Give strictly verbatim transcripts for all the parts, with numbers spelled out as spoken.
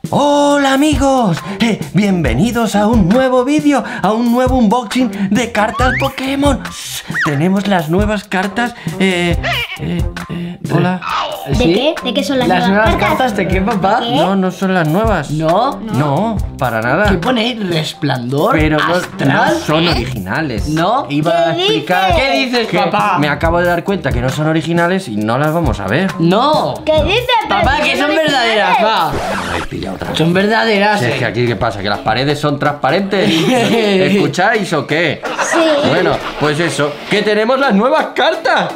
Hola amigos, eh, bienvenidos a un nuevo vídeo, a un nuevo unboxing de cartas Pokémon. Shh, tenemos las nuevas cartas. Eh, eh, eh, hola. ¿De ¿Sí? qué? ¿De qué son las, ¿Las nuevas nuevas cartas? cartas de qué, papá? ¿Qué? No, no son las nuevas. ¿No? No, para ¿Qué nada. pone ahí? ¿Resplandor? Pero no, ¿Astral? no son originales. ¿No? Iba a ¿Qué explicar. dices? ¿Qué dices, que papá? Me acabo de dar cuenta que no son originales y no las vamos a ver. No. ¿Qué dices? Papá, que son verdaderas, va. Ay, pilla otra. Son verdaderas. Si es eh. que aquí, ¿qué pasa? ¿Que las paredes son transparentes? ¿Escucháis o qué? Sí. Bueno, pues eso, que tenemos las nuevas cartas.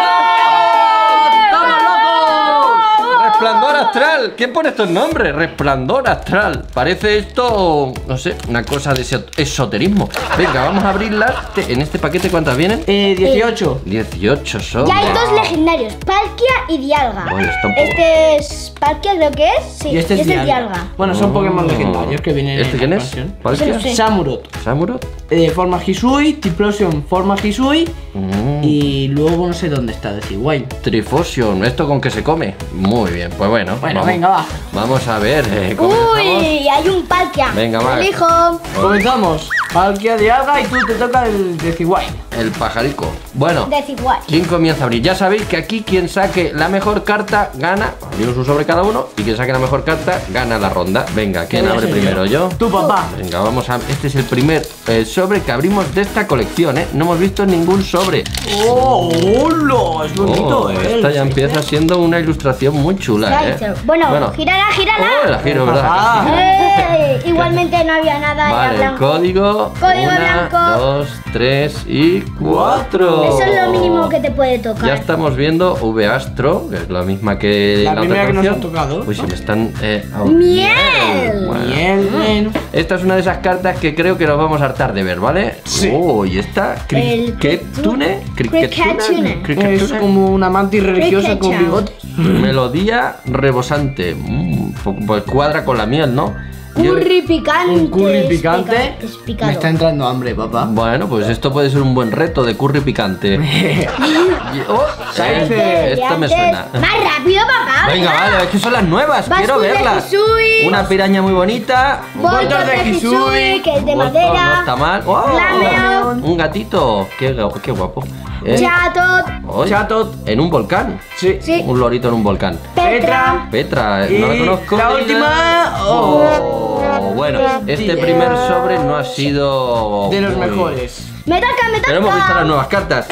Resplandor astral. ¿Quién pone estos nombres? Resplandor astral. Parece esto, no sé, una cosa de ese esoterismo. Venga, vamos a abrirlas. En este paquete, ¿cuántas vienen? Eh, dieciocho. dieciocho son. Ya hay dos legendarios, Palkia y Dialga. Oye, está un poco- Este es Palkia, creo que es. Sí, Y este es Dialga. Dialga. Bueno, son Pokémon legendarios que vienen ¿Este en quién la es? expansión. ¿Palkia? No sé. Samurott. ¿Samurott? Eh, forma Hisui, Typhlosion forma Hisui. Mm. Y luego no sé dónde está Decidueye. Trifusion, ¿esto con qué se come? Muy bien, pues bueno. Bueno, vamos, venga, va. Vamos a ver. Eh, ¿cómo estamos? Uy, hay un Palkia. Venga, va. Elijo. Comenzamos. Palkia, Dialga y tú te toca el Decidueye. El pajarico. Bueno, Decidueye. ¿quién comienza a abrir? Ya sabéis que aquí quien saque la mejor carta gana. Abrimos un sobre cada uno. Y quien saque la mejor carta gana la ronda. Venga, ¿quién abre primero? ¿Yo? Tu papá. Venga, vamos a... Este es el primer eh, sobre que abrimos de esta colección, ¿eh? No hemos visto ningún sobre. ¡Oh, hola! Es bonito, Oh, eh. esta ya empieza siendo una ilustración muy chula, ¿eh? Slicer. Bueno, gírala, gírala. Oh, la giro, ¿verdad? Papá. Eh, igualmente no había nada Vale, era el blanco. código. Código una, blanco. dos, tres y cuatro. Eso es lo mínimo que te puede tocar. Ya estamos viendo V Astro, que es la misma que La la, primera otra que nos canción. ha tocado. Uy, se me están... eh, oh, ¡Miel! Bueno. Bien, bueno. Esta es una de esas cartas que creo que nos vamos a hartar de ver, ¿vale? Sí. Oh, y esta... El Cricketune. Cricketune. Es como una mantis religiosa con Cricket bigotes. Melodía rebosante. Mm, pues cuadra con la miel, ¿no? Yo- Curry picante. Un curry es picante. pica- Es picado. Me está entrando hambre, papá. Bueno, pues esto puede ser un buen reto de curry picante. Y- oh, Cállate, eh, esta me Antes- suena. Más rápido, papá. Venga, vale, es que son las nuevas, Vas quiero con el verlas. Hisui. Una piraña muy bonita. Boltos Boltos de de Hisui, Hisui, que es de Boltos, no madera. está mal. ¡Oh! Flameon. Un gatito. Qué, gu- qué guapo. Eh, Chatot. ¡ay! Chatot. En un volcán. Sí. Sí. Un lorito en un volcán. Petra. Petra, eh, Y no la conozco. la última. Oh. Oh, bueno, este primer sobre no ha sido De los muy- mejores. Me toca, me toca. Pero hemos visto las nuevas cartas.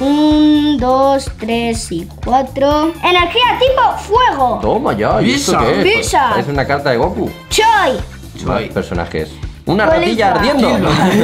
Un, dos, tres y cuatro. Energía tipo fuego. Toma ya. ¿y esto Visa. qué es? Visa. Es una carta de Goku. Choi. Más personajes. Una Bolívar. ratilla ardiendo.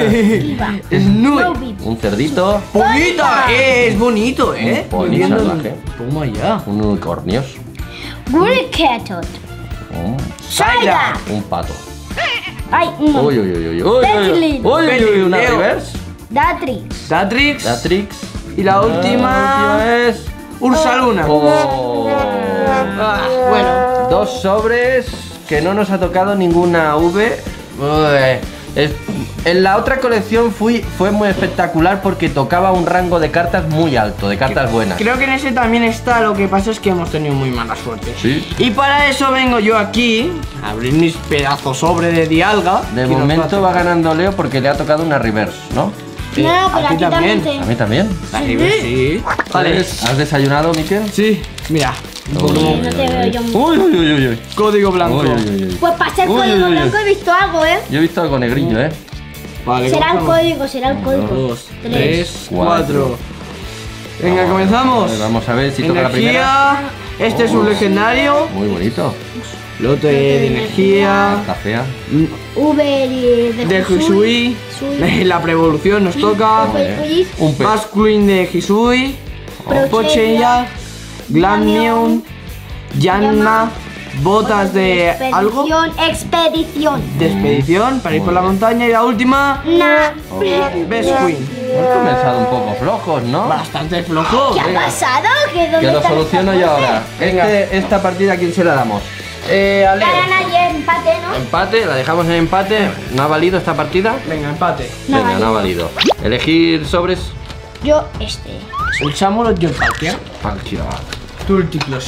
Snoopy. Un cerdito. Bonita. Eh, es bonito, eh. Un pony Viviendo en- salvaje. Toma ya. Un unicornios. Gurketot. un- Saida. Un pato. Ay, un Uy, uy, uy, uy. Uy, uy, uy. Petlin. Uy, uy, uy, una Leo. reverse. Datrix. Datrix. Datrix. Y la La última. última es. Ursaluna. Oh. Ah, bueno. Dos sobres que no nos ha tocado ninguna V. Uy, es- en la otra colección fui, fue muy espectacular porque tocaba un rango de cartas muy alto, de cartas buenas. Creo que en ese también está, lo que pasa es que hemos tenido muy mala suerte. Sí. Y para eso vengo yo aquí a abrir mis pedazos sobre de Dialga. De que nos momento va va ganando Leo porque le ha tocado una reverse, ¿no? Eh, No, pero a ti aquí también. también. A mí también. a ti. La sí. Vale. ¿Has desayunado, Miquel? Sí, mira. un Uy, poco- uy, No te uy, veo uy. yo. Uy, uy, uy, uy, uy. Código blanco. Uy, uy, uy, uy. Pues para ser Uy, código uy, uy. blanco he visto algo, ¿eh? Yo he visto algo negrillo, ¿eh? Vale, Será el comenzamos. código, será el código. Dos, Tres. tres, cuatro. cuatro. Venga, comenzamos. Vale, vamos a ver si toca la Energía. primera. Este es un Oh. legendario. Muy bonito. Lote de energía. Está fea. Uber y de De Hisui. Hisui. La prevolución nos toca. Hisui. Un pez. Masqueen de Hisui. Procheya. Pocheya. Glamneon. Yanma. Botas de algo. Expedición, expedición. De expedición para ir por la montaña. Y la última. Nah. Besqueen. Hemos comenzado un poco flojos, ¿no? Bastante flojo. ¿Qué ha pasado? ¿Que dónde Que lo están soluciono estas yo cosas? ahora. Venga. Este- esta partida, ¿a quién se la damos? Eh, a Leo. Ganan ayer empate, ¿no? Empate, la dejamos en empate. ¿No ha valido esta partida? Venga, empate. No Venga, ha no ha valido. Elegir sobres. Yo este. El Samurott y el Palkia. Palkia. Tu Ulticlosión.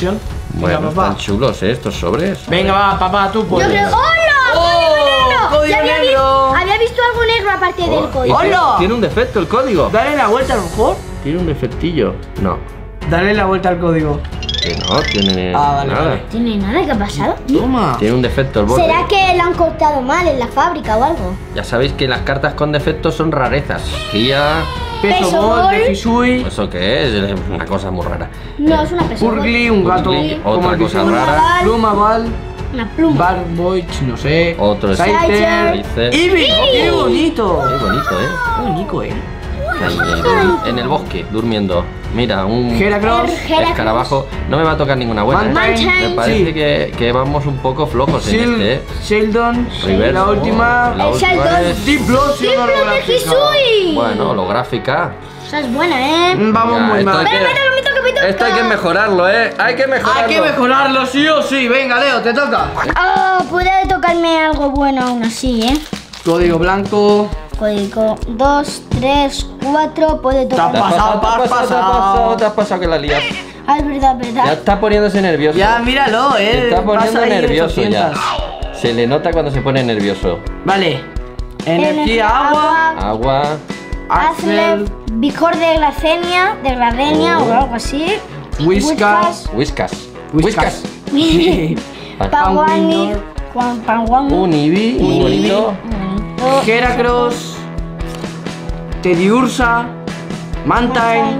Bueno, Venga, papá. están chulos, ¿eh? Estos sobres. Venga, va, papá, tú Yo puedes. creo. ¡Hola! ¡Oh! ¡Código negro! ¡Código Ya había, negro! vi- había visto algo negro aparte del Oh, código. y tiene- ¡Hola! Tiene un defecto el código. Dale la vuelta a lo mejor. Tiene un defectillo. No, Dale la vuelta al código. que no, tiene Ah, vale, nada. vale. ¿Tiene nada? ¿Qué ha pasado? Toma. Tiene un defecto el borde. ¿Será que lo han cortado mal en la fábrica o algo? Ya sabéis que las cartas con defectos son rarezas. Gia, Peso Peso bol bol. de Hisui. ¿eso qué es? Es una cosa muy rara. No, es una persona. Purgly, un gato. Purgly, como otra el cosa Hisui. rara. Pluma Ball. Una pluma. Barboich, no sé. Otro es- Scyther. Dice- Eevee. ¡Oh, qué bonito! Qué bonito, ¿eh? Qué bonito, eh. Ahí, ahí, en el bosque, durmiendo. Mira, un Heracross. Heracross. escarabajo. No me va a tocar ninguna buena, ¿eh? Mantine. Me parece Sí. que, que vamos un poco flojos en Shield- este, ¿eh? Sheldon. Reverse. La última. La El última Sheldon. es... Diplosion. ¡Triplo de holográfica. Hisui! Bueno, holográfica. Esa es buena, ¿eh? Mm, Vamos Ya, muy esto mal. hay que- Me toca, me toca, me toca. Esto hay que mejorarlo, ¿eh? Hay que mejorarlo. Hay que mejorarlo sí o sí. Venga, Leo, te toca. Ah, puede tocarme algo bueno aún así, ¿eh? Código blanco. Código dos, tres, cuatro, puede Te tocar. has Pasado, pasado, te has pas- pasado, te has pasado. pasado, te has pasado que la lías. Ah, es verdad, es Ya verdad. está poniéndose nervioso. Ya, míralo, eh. Se está poniendo Pasa ahí nervioso ya. ochocientos. Se le nota cuando se pone nervioso. Vale. Energía, agua. Agua. Hazle Axel. Vigor de Glacenia, de Gladenia Oh. o algo así. Whiskas. Whiskas. Whiskas. Panguani. Juan Panguani. Un Eevee, muy bonito. Bonito. Heracross. Tediursa. Mantine.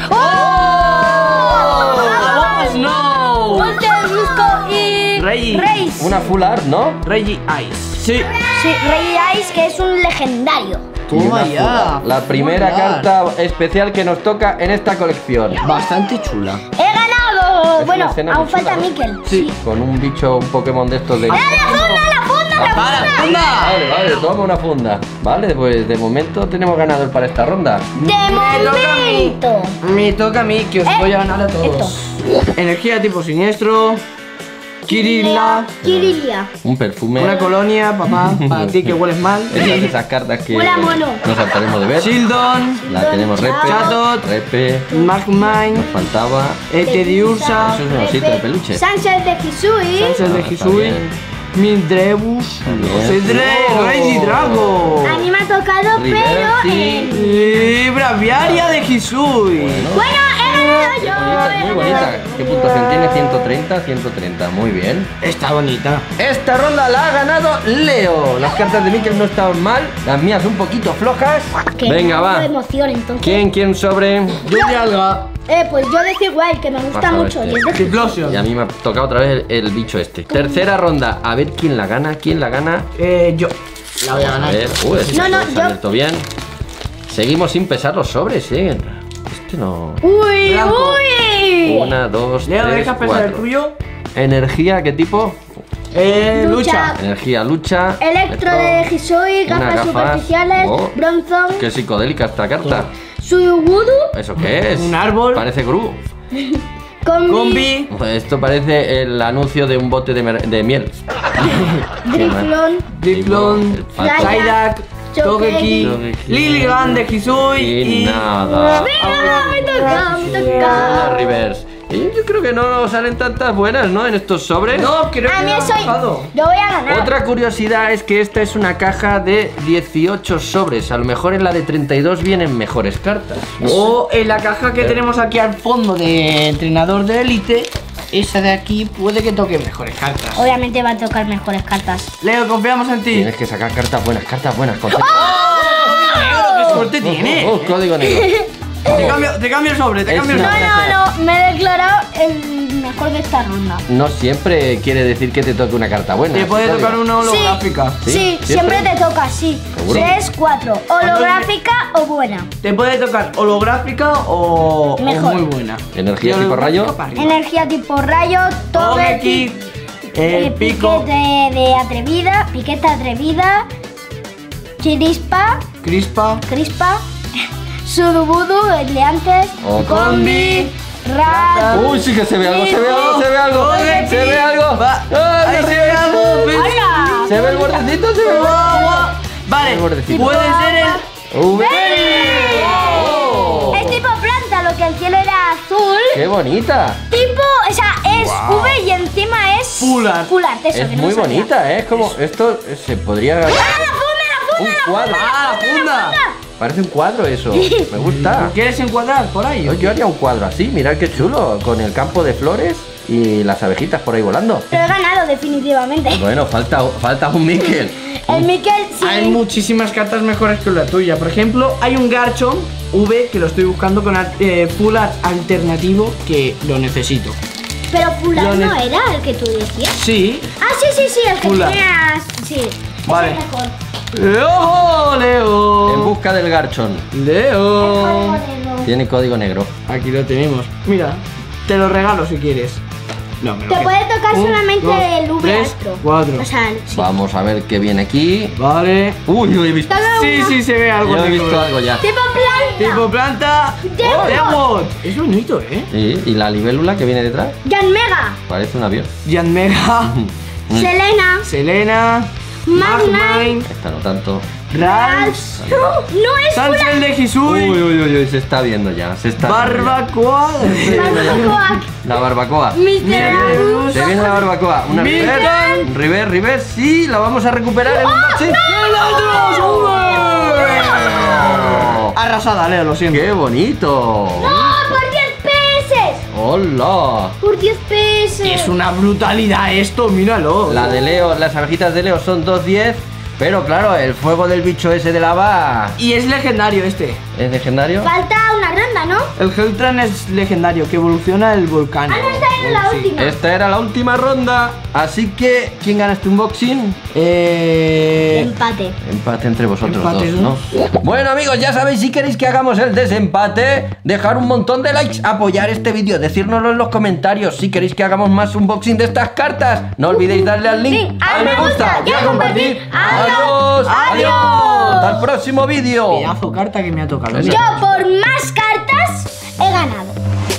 ¡Oh! ¡Vamos, no! Monte Rusco y Rey. Reis. Una full art, ¿no? Reggie Ice. Sí. Sí, Rey Ice, que es un legendario. Y una Toma full ya. art. La primera Full art. carta especial que nos toca en esta colección. Bastante chula. ¡He ganado! Es Bueno, una escena aún muy chula, falta ¿no? Mikel. Sí. Con un bicho, un Pokémon de estos de... ¡Eh, la funda, la funda, la ¡Para, funda! funda! Vale, vale, toma una funda. Vale, pues de momento tenemos ganador para esta ronda. De momento. Me toca a mí que os Eh, voy a ganar a todos. Energía tipo siniestro. Kirilla. Kirilia. Un perfume. Una colonia, papá. Para ti que hueles mal. Esas, esas cartas que Hola, mono. nos saltaremos de ver. Shieldon. La tenemos Repe. Chatot. Repe. Magmine. Nos faltaba. Etediursa. Eso es un osito de peluche. Sánchez de Hisui. Sánchez de Ah, está Hisui. bien. Mildrebus. Bien. Cedre. Oh. Rey Drago. A mí me ha tocado, River, pero sí. en... Y Braviaria de Hisui. Bueno, he ganado yo. Bonita, he muy bonita. ganado ¿Qué yo. puntuación tiene? ciento treinta, ciento treinta. Muy bien. Está bonita. Esta ronda la ha ganado Leo. Las cartas de Mikel no estaban mal. Las mías un poquito flojas. Que Venga, me va. hago de emoción, entonces. ¿Quién, quién sobre? Yo de alga. Eh, pues yo decir igual, que me gusta Pasa mucho. este. Y es de Diplosion. Y a mí me ha tocado otra vez el, el bicho este. Tercera ronda. A ver quién la gana. ¿Quién la gana? Eh, yo. La voy a A ganar. ver. Uy, este No, no, se ha yo- abierto bien. Seguimos sin pesar los sobres, ¿eh? Este no. ¡Uy, Blanco. uy! Una, dos, Leo, tres, ¿dejas pensar el cuatro. tuyo? Energía, ¿qué tipo? Eh, Lucha. lucha. Energía, lucha. Electro de Hisui, Unas gafas gafas. superficiales, Oh. Bronzong, Qué psicodélica esta carta. Suyugudu, ¿Eso qué es? Un árbol. Parece Gru. Combi, Combi. Esto parece el anuncio de un bote de, mer- de miel. Driflon, Diplon. Falta- Psyduck. Togeki. Togeki. Liligan de Hisui. Y Y nada. ¡Mira! Me toca, me La toca. reverse. Y yo creo que no salen tantas buenas, ¿no? En estos sobres. No, creo A que mí no ha soy. bajado. Yo voy a ganar. Otra curiosidad es que esta es una caja de dieciocho sobres. A lo mejor en la de treinta y dos vienen mejores cartas. O en la caja que tenemos aquí al fondo de entrenador de élite, esa de aquí puede que toque mejores cartas. Obviamente va a tocar mejores cartas. Leo, confiamos en ti. Tienes que sacar cartas buenas, cartas buenas. Con... ¡Qué suerte tiene! Oh, oh, código negro. Te cambio, te cambio el sobre, te Es cambio el una- sobre. No, no, no. Me he declarado el mejor de esta ronda. No siempre quiere decir que te toque una carta buena. Te puede código. tocar una holográfica. ¿Sí? Sí, ¿Siempre? siempre te toca, sí. ¿Seguro? Tres, cuatro. Holográfica o buena. Te puede tocar holográfica o, o Mejor. muy buena. Energía Y tipo rayo. holográfica para arriba. Energía tipo rayo, Togeki, Togeki, el pico, piquete de atrevida, piqueta atrevida, Chispa, crispa, Crispa, Sudubudu, el de antes, Otro. Combi, Rat. Uy, sí que se ve algo, se ve algo, se ve algo. Togeki. Se ve algo. Va. ¡Ah, Ahí se se ve ve algo, ¿ves? ¡Hola! Se ve el bordecito, se ve el Guau, guau. El Vale, bordecito. puede ser el... V. Es tipo planta, lo que el cielo era azul. ¡Qué bonita! Tipo, o sea, es Wow. V y encima es Full art. Full art, eso, Es que no muy sabía. bonita, ¿eh? Es como, esto se podría... ¡Ah, la funda, la Un funda, la cuadro. funda, ¡Ah, la funda! Parece un cuadro eso, me gusta. ¿Quieres encuadrar por ahí? Yo haría un cuadro así, mirad qué chulo, con el campo de flores y las abejitas por ahí volando. Pero he ganado definitivamente. Bueno, falta, falta un Miquel. El Miquel sí. Hay muchísimas cartas mejores que la tuya. Por ejemplo, hay un Garchomp V que lo estoy buscando con art- eh, full art alternativo que lo necesito. Pero Full art Lo no ne- era el que tú decías. Sí. Ah, sí, sí, sí, el que Full art. tenías. Sí. Vale. Ese es mejor. ¡Leo! ¡Leo! En busca del Garchomp. ¡Leo! El código negro. Tiene código negro. Aquí lo tenemos. Mira, te lo regalo si quieres. No, me lo Te quedo. puede tocar Un, solamente dos, el V tres, astro. cuatro. O sea, sí. Vamos a ver qué viene aquí. Vale. Uy, yo he visto, Toca Sí, uno. sí, se ve algo. yo he de visto color. algo ya. Tipo planta. Tipo planta. Demon. Demon. Es bonito, ¿eh? Sí, y la libélula que viene detrás Jan Mega. parece un avión. Jan Mega. Mm. Selena. Selena. Magnite. Magmine. Esta no tanto. Ralph. No es Full Sánchez de Uy, Hisui. uy, uy, uy, se está viendo ya, se está viendo ya. Barbacoa. Barbacoa. La barbacoa. mister Arus. Se viene la barbacoa. Una Milton. River, River, River, sí, la vamos a recuperar en un boxing. ¡Oh! Arrasada, Leo, lo siento. ¡Qué bonito! ¡No! ¡Por diez pesos! ¡Hola! Por diez pesos. Es una brutalidad esto, míralo. La de Leo, las abejitas de Leo son dos diez, pero claro, el fuego del bicho ese de lava Y es legendario este. es legendario. Falta una ronda, ¿no? El Heltran es legendario, que evoluciona el volcán. Ah, no, esta era la Sí. última. Esta era la última ronda, así que ¿quién gana este unboxing? Eh... Empate. Empate entre vosotros Empate, dos, ¿no? Bueno amigos, ya sabéis, si queréis que hagamos el desempate, dejar un montón de likes, apoyar este vídeo, decírnoslo en los comentarios. Si queréis que hagamos más unboxing de estas cartas, no olvidéis darle al link, Sí, al me gusta y a compartir. Adiós, Adiós. adiós, hasta el próximo vídeo. Pedazo carta que me ha tocado. Eso. Yo por más cartas he ganado.